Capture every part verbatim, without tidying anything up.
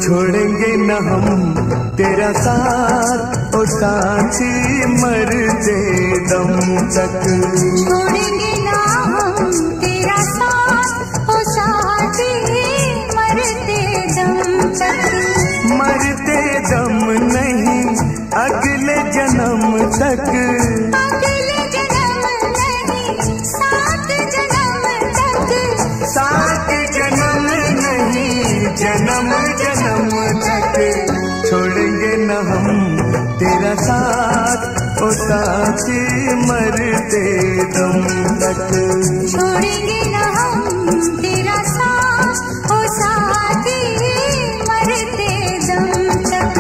छोड़ेंगे न हम तेरा साथ ओ साथी मरते दम तक। छोड़ेंगे ना हम तेरा साथ ओ साथी मरते दम तक। मरते दम नहीं अगले जन्म तक। अगले जन्म नहीं सात जन्म तक। सात जन्म नहीं जन्म जन्म तक। छोड़ेंगे न हम तेरा साथ ओ साथी मरते दम तक। छोड़ेंगे न हम तेरा साथ ओ साथी मरते दम तक।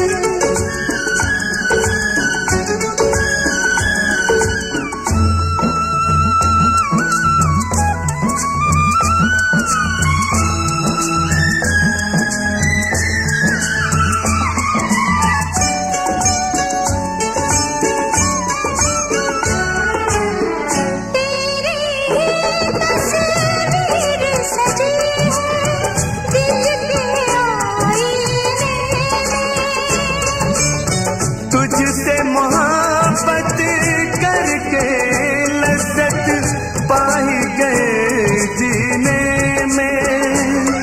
तुझसे मोहब्बत करके लज्जत पाई गए जीने में।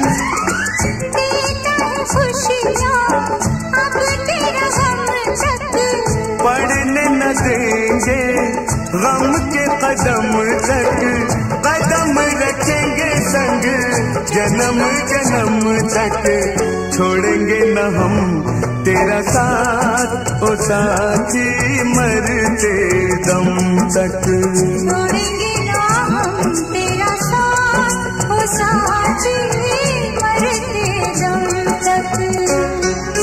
खुशियाँ अब तेरा हम तक। पढ़ने न देंगे गम के कदम तक। कदम रखेंगे संग जन्म जन्म तक। छोड़ेंगे न हम तेरा साथ ओ साथी मरते दम तक। छोड़ेंगे ना हम तेरा साथ ओ साथी मरते दम तक।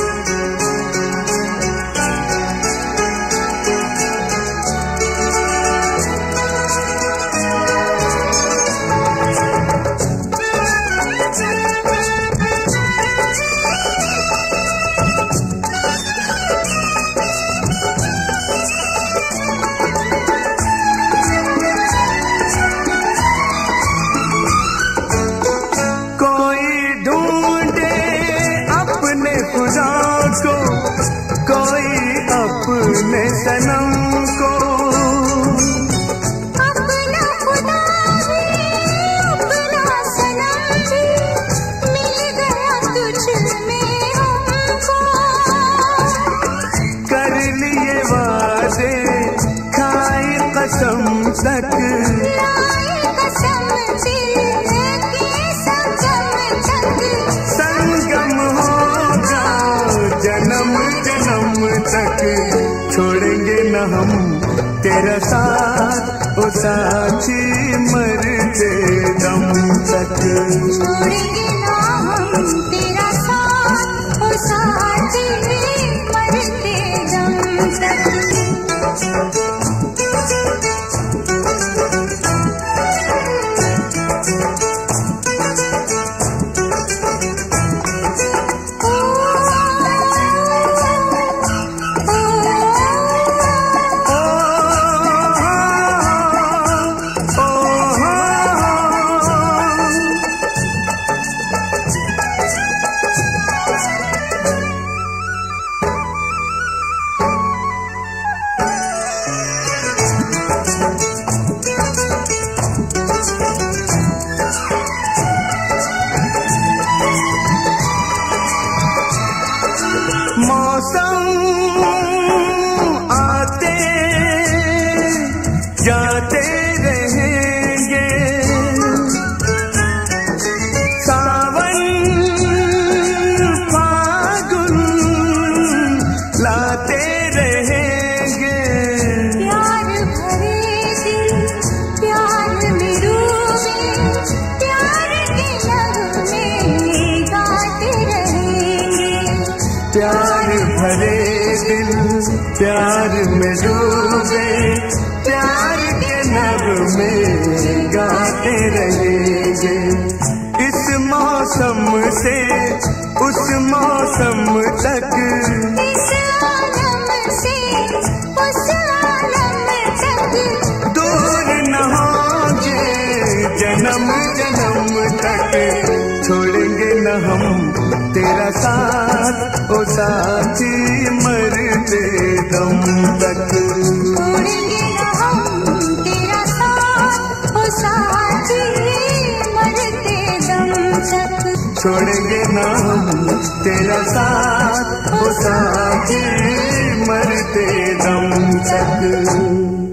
अपने सनम को अपना खुदा भी अपना सनम भी मिल गया तुझ में हमको। कर लिए वादे खाए कसम तक। लाए कसम दिल के संगम तक। संगम होगा जन्म जन्म तक। छोड़ेंगे न हम तेरा साथ ओ साथी मरते दम तक। छोड़ेंगे ना हम तेरा साथ ओ साथी मरते दम तक। मौसम आते जाते रहेंगे। सावन फागुन लाते रहेंगे। प्यार भरे दिल प्यार में डूबे प्यार के नगमे गाते रहेंगे। प्यार भरे दिल प्यार में डूबे प्यार के नगमे गाते रहेंगे। इस मौसम से उस मौसम तक। इस आलम से उस आलम तक। दूर न होंगे जन्म जन्म तक। छोड़ेंगे न हम तेरा साथ साथी मरते दम तक। छोड़ेंगे न हम तेरा साथ ओ साथी मरते दम तक। छोड़ेंगे ना हम तेरा साथ ओ साथी मरते दम तक।